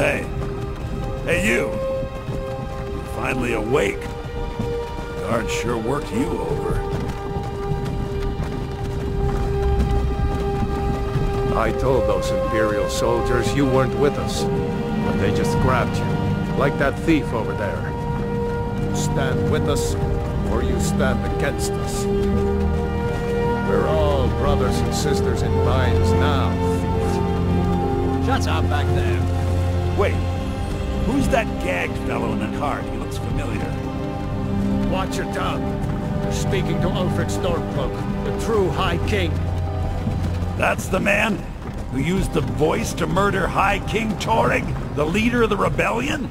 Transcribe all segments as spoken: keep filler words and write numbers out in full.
Hey. Hey, you. You're finally awake. Guards sure worked you over. I told those Imperial soldiers you weren't with us, but they just grabbed you, like that thief over there. You stand with us, or you stand against us. We're all brothers and sisters in minds now, thief. Shut up back there. Wait. Who's that gagged fellow in the cart? He looks familiar. Watch your tongue. You're speaking to Ulfric Stormcloak, the true High King. That's the man who used the voice to murder High King Torrig, the leader of the rebellion?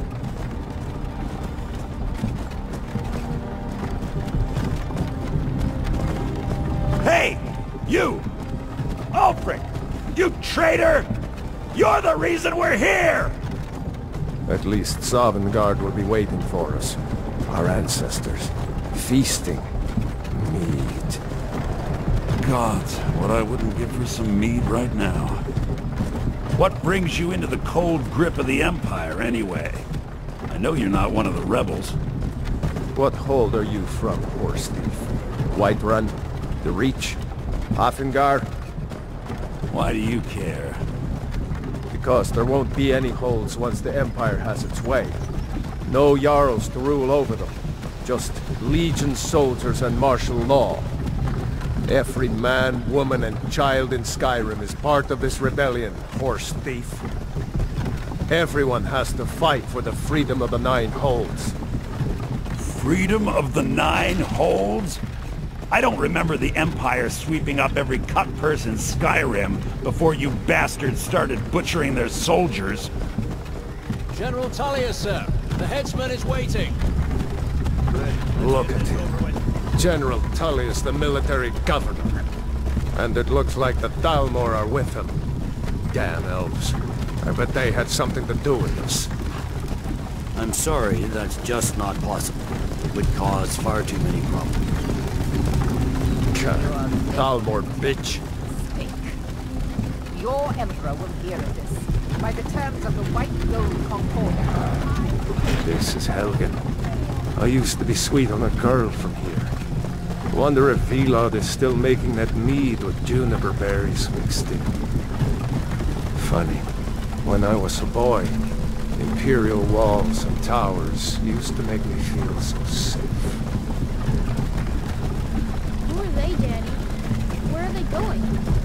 Hey! You! Ulfric! You traitor! You're the reason we're here! At least Sovngarde will be waiting for us. Our ancestors. Feasting. Mead. Gods, what I wouldn't give for some mead right now. What brings you into the cold grip of the Empire, anyway? I know you're not one of the rebels. What hold are you from, horse thief? Whiterun? The Reach? Offengar? Why do you care? Because there won't be any holds once the Empire has its way. No Jarls to rule over them. Just Legion soldiers and martial law. Every man, woman, and child in Skyrim is part of this rebellion, horse thief. Everyone has to fight for the freedom of the Nine Holds. Freedom of the Nine Holds? I don't remember the Empire sweeping up every cut purse in Skyrim before you bastards started butchering their soldiers. General Tullius, sir. The headsman is waiting. Look at him. General Tullius, the military governor. And it looks like the Dalmor are with him. Damn elves. I bet they had something to do with this. I'm sorry, that's just not possible. It would cause far too many problems. God, Dalmor, bitch. Speak. Your Emperor will hear of this, by the terms of the White Gold Concordat. This is Helgen. I used to be sweet on a girl from here. Wonder if Vilod is still making that mead with juniper berries mixed in. Funny, when I was a boy, Imperial walls and towers used to make me feel so safe. Who are they, Daddy? Where are they going?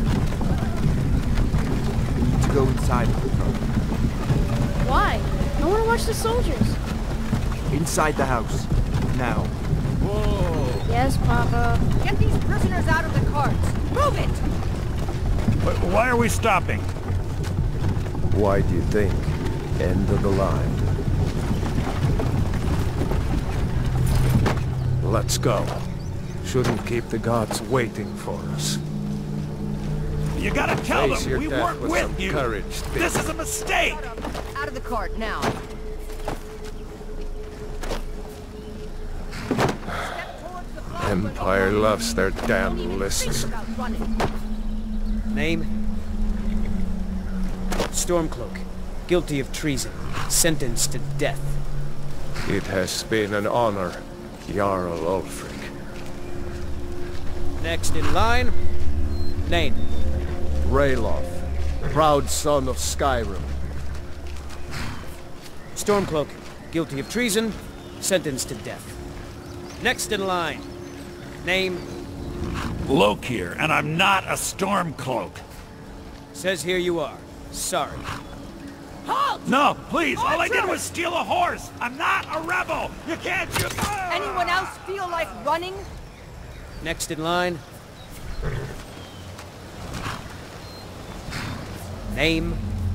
We need to go inside. Why? I want to watch the soldiers. Inside the house. Now. Whoa! Yes, Papa. Get these prisoners out of the carts. Move it! Wh- Why are we stopping? Why do you think? End of the line. Let's go. Shouldn't keep the gods waiting for us. You gotta tell Face them your we death weren't with some with you. courage, This thief. is a mistake. Out of the cart, now. Empire loves their damn lists. Name? Stormcloak. Guilty of treason. Sentenced to death. It has been an honor, Jarl Ulfric. Next in line. Name? Ralof, proud son of Skyrim. Stormcloak. Guilty of treason. Sentenced to death. Next in line. Name? Lokir, and I'm not a Stormcloak. Says here you are. Sorry. Halt! No, please, all I did was steal a horse. I'm not a rebel. You can't shoot. Anyone else feel like running? Next in line. Name?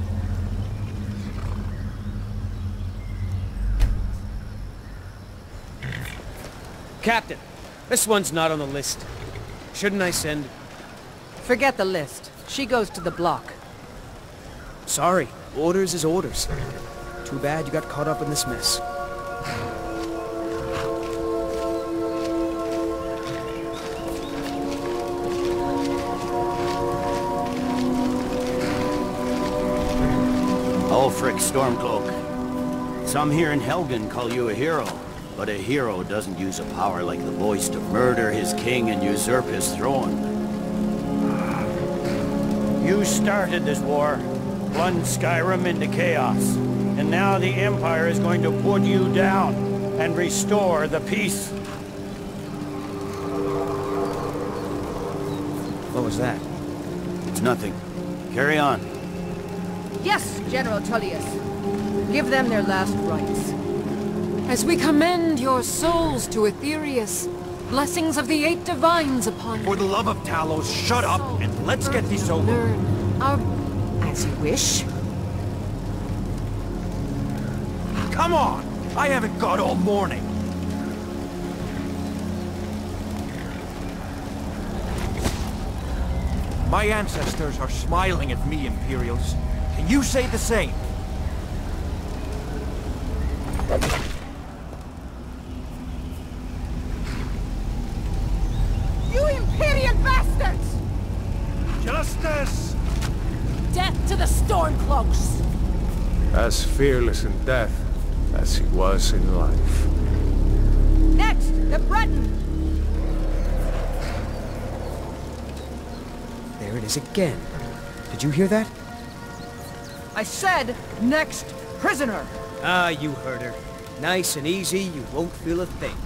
Captain, this one's not on the list. Shouldn't I send... Forget the list. She goes to the block. Sorry, orders is orders. Too bad you got caught up in this mess. Ulfric Stormcloak. Some here in Helgen call you a hero, but a hero doesn't use a power like the voice to murder his king and usurp his throne. You started this war, plunged Skyrim into chaos, and now the Empire is going to put you down and restore the peace. What was that? It's nothing. Carry on. Yes, General Tullius. Give them their last rites. As we commend your souls to Aetherius, blessings of the Eight Divines upon you. For the love of Talos, shut up and let's get this over. Learn our... As you wish. Come on! I haven't got all morning. My ancestors are smiling at me, Imperials. Can you say the same? You Imperial bastards! Justice! Death to the Stormcloaks! As fearless in death as he was in life. Next, the Breton! There it is again. Did you hear that? I said, next prisoner! Ah, you heard her. Nice and easy, you won't feel a thing.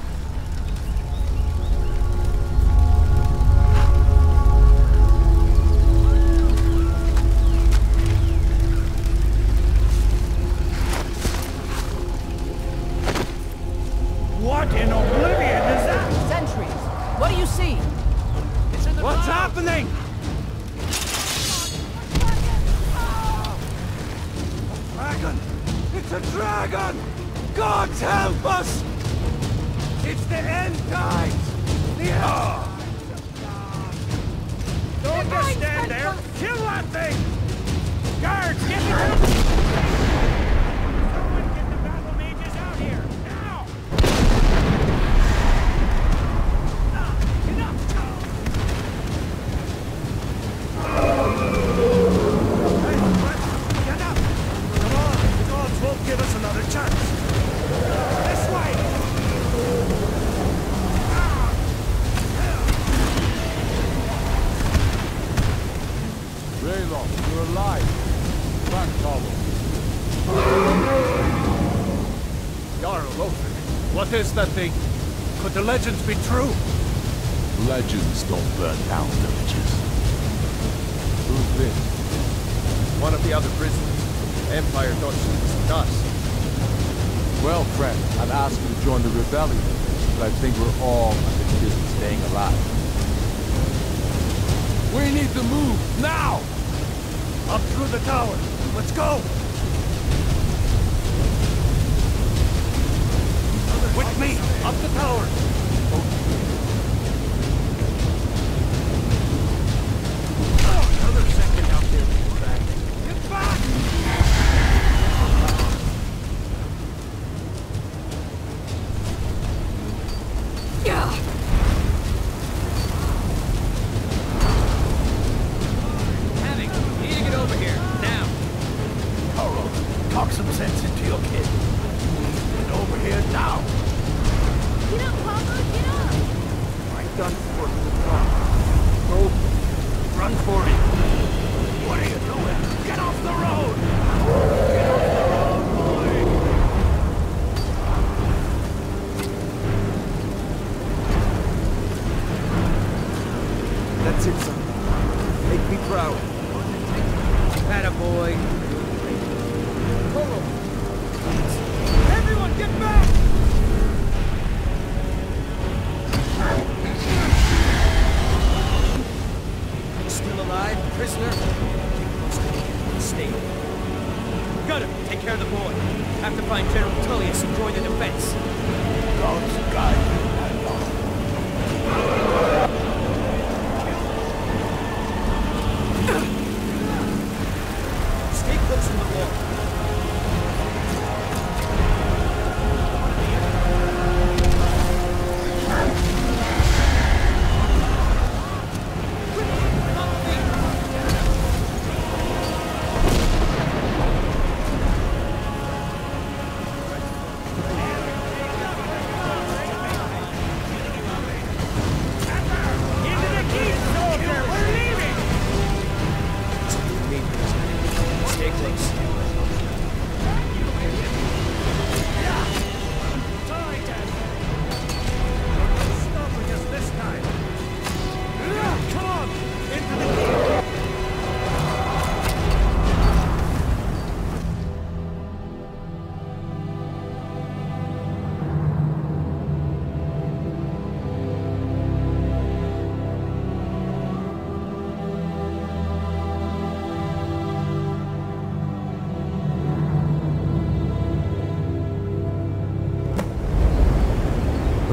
What in oblivion is that? Sentries! What do you see? It's in the What's dark. happening? Dragon! It's a dragon! Gods help us! It's the end times! The end! Don't just stand there! Kill that thing! Guards, get the... Someone get the battle mages out here! Now! Enough! Get up! Come on! The gods won't give us another chance! This way! Raylo, you're alive. Back, Carlo. Jarl Ulfric, what is that thing? Could the legends be true? Legends don't burn down villages. Who's this? One of the other prisoners. The Empire thought she was dust. Well, friend, I'd ask you to join the rebellion, but I think we're all committed to staying alive. We need to move, now! Up through the tower! Let's go! With me! Up the tower! Another second out there, you dragon! Get back! Yeah. Havoc, you need to get over here, now. Toro, talk some sense into your kid. Get over here now! Get up, Papa, get up! I'm done for. Go. Run for it! What are you doing? Get off the road! Get off the road, boy! That's it, son. Make me proud. Attaboy. Everyone get back! Still alive, prisoner? Keep close to me. Stay. Got him. Take care of the boy. Have to find General Tullius and join the defense. God's guide. Stay close in the wall.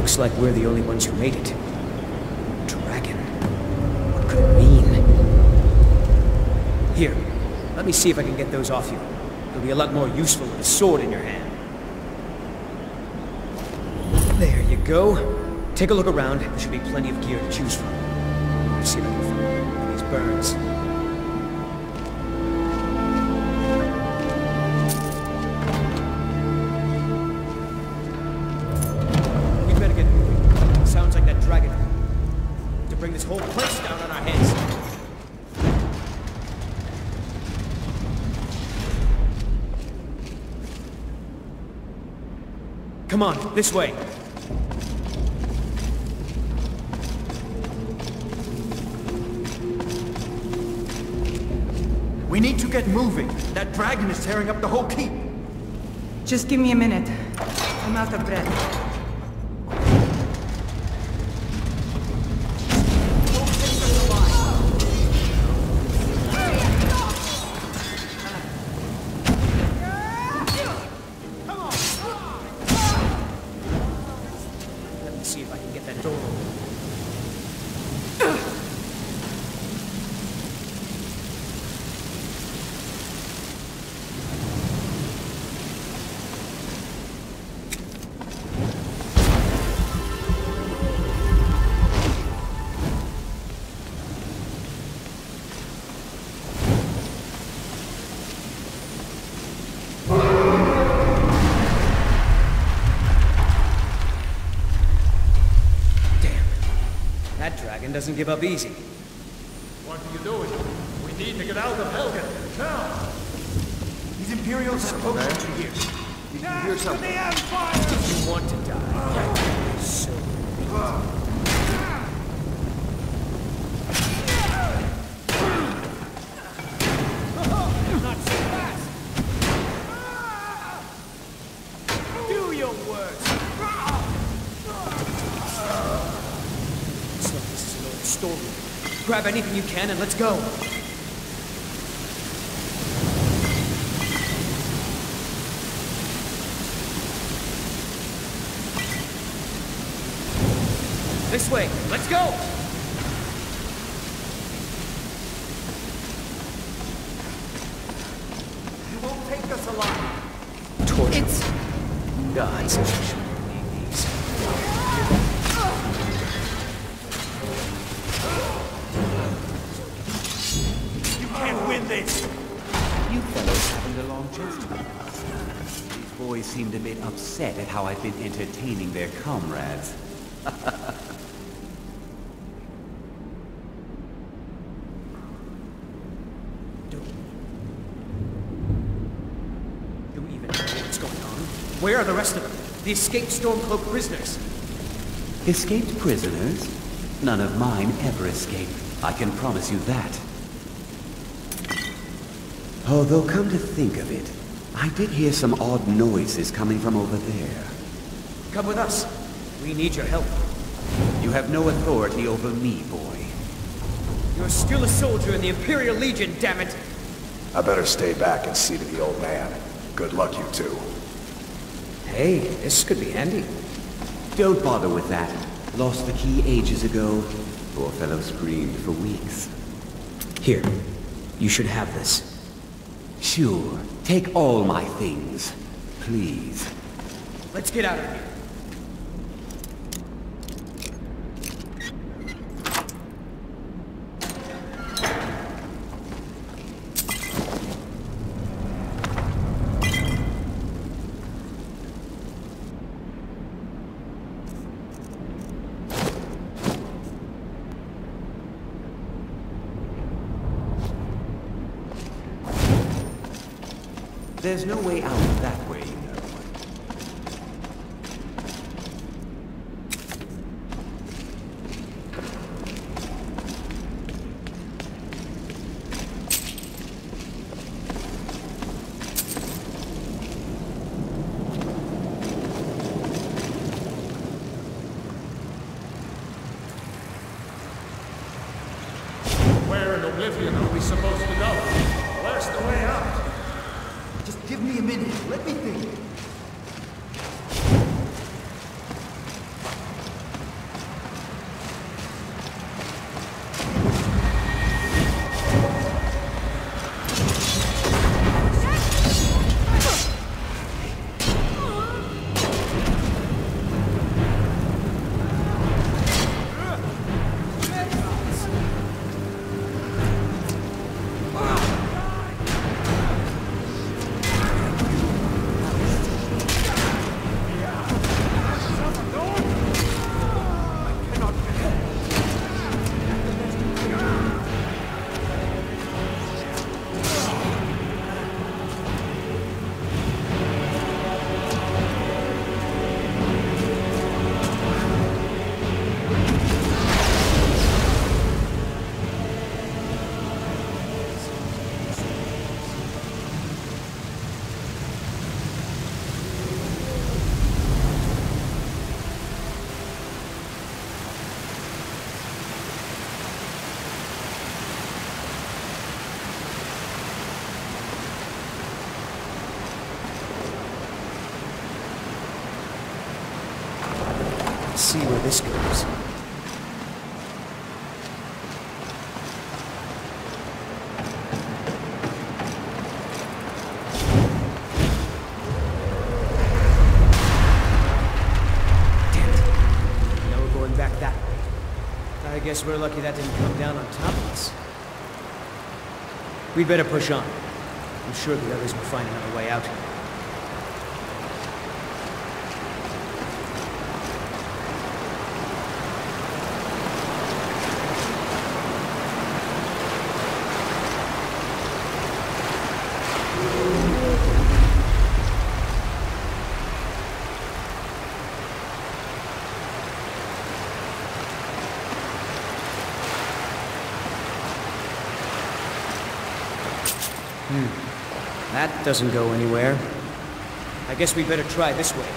Looks like we're the only ones who made it. Dragon. What could it mean? Here, let me see if I can get those off you. It'll be a lot more useful with a sword in your hand. There you go. Take a look around. There should be plenty of gear to choose from. Let's see if I can find these burns. We'd better get moving. Sounds like that dragon. To bring this whole place down on our heads. Come on, this way. We need to get moving. That dragon is tearing up the whole keep. Just give me a minute. I'm out of breath. Let me see if I can get that door open. Doesn't give up easy. What are you doing? We need to get out of Helgen, now! These Imperials have potions in here. Did you hear something? If you want to die, so not so fast! Do your worst! Story. Grab anything you can and let's go. This way. Let's go. You won't take us alive. Torture. It's... Gods. Need these. This. You fellows haven't a long chest. These boys seemed a bit upset at how I've been entertaining their comrades. Do, do we even know what's going on? Where are the rest of them? The escaped Stormcloak prisoners? Escaped prisoners? None of mine ever escape. I can promise you that. Although, come to think of it, I did hear some odd noises coming from over there. Come with us. We need your help. You have no authority over me, boy. You're still a soldier in the Imperial Legion, damn it! I better stay back and see to the old man. Good luck, you two. Hey, this could be handy. Don't bother with that. Lost the key ages ago. Poor fellow screamed for weeks. Here, you should have this. Sure. Take all my things. Please. Let's get out of here. There's no way out that way, you know. Where in Oblivion are we supposed to go? Where's the way out? Just give me a minute. Let me think. Let's see where this goes. Damn it. Now we're going back that way. I guess we're lucky that didn't come down on top of us. We'd better push on. I'm sure the others will find another way out. Hmm. That doesn't go anywhere. I guess we better try this way.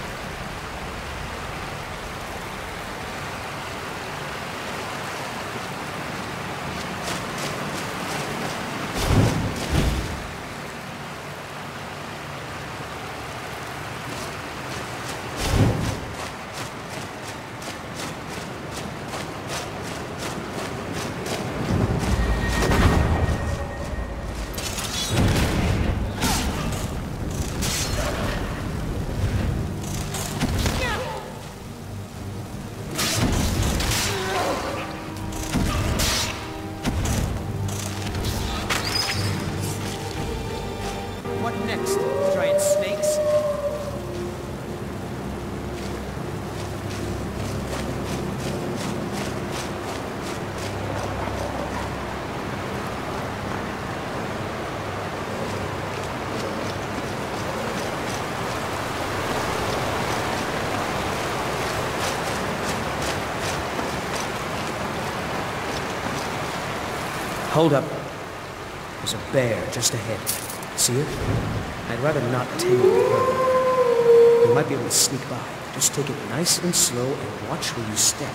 Hold up. There's a bear just ahead. See it? I'd rather not tangle with her. You might be able to sneak by. Just take it nice and slow and watch where you step.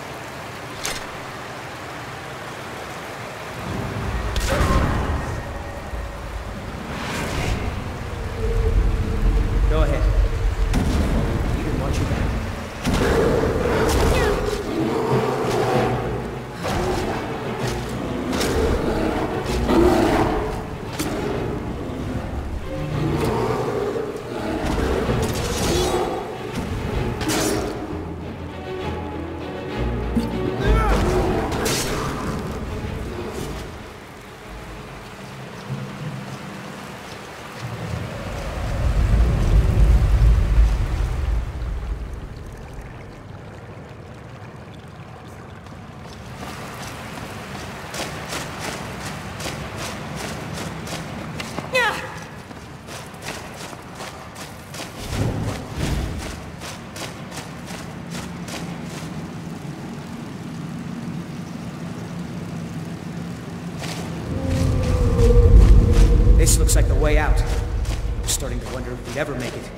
Go ahead. Lead and watch your back. This looks like the way out. I'm starting to wonder if we'd ever make it.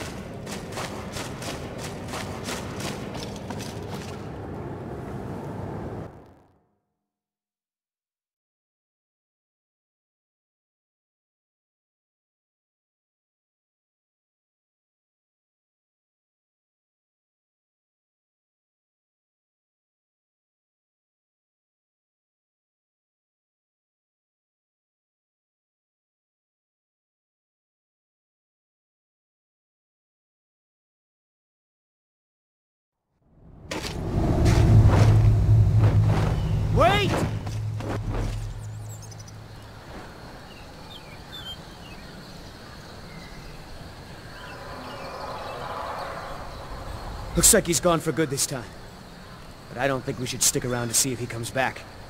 Wait! Looks like he's gone for good this time. But I don't think we should stick around to see if he comes back.